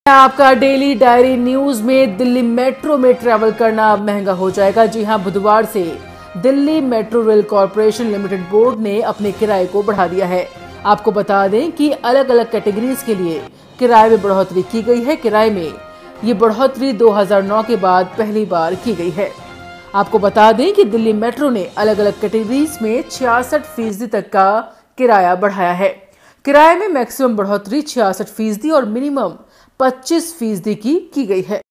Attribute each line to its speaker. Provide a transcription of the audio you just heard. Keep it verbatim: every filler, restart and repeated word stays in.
Speaker 1: आपका daily diary news में Delhi metro में ट्रैवल करना अब महंगा हो जाएगा। जी हां, बुधवार से Delhi metro rail corporation limited board ने अपने किराए को बढ़ा दिया है। आपको बता दें कि अलग अलग कैटेगरीज के लिए किराए में बढ़ोतरी की गई है। किराए में ये बढ़ोतरी दो हज़ार नौ के बाद पहली बार की गई है। आपको बता दें कि दिल्ली मेट्रो ने अलग अलग कैटेगरीज में छियासठ फीसदी तक का किराया बढ़ाया है। किराए में मैक्सिमम बढ़ोतरी छियासठ फीसदी और मिनिमम पच्चीस फीसदी की की गई है।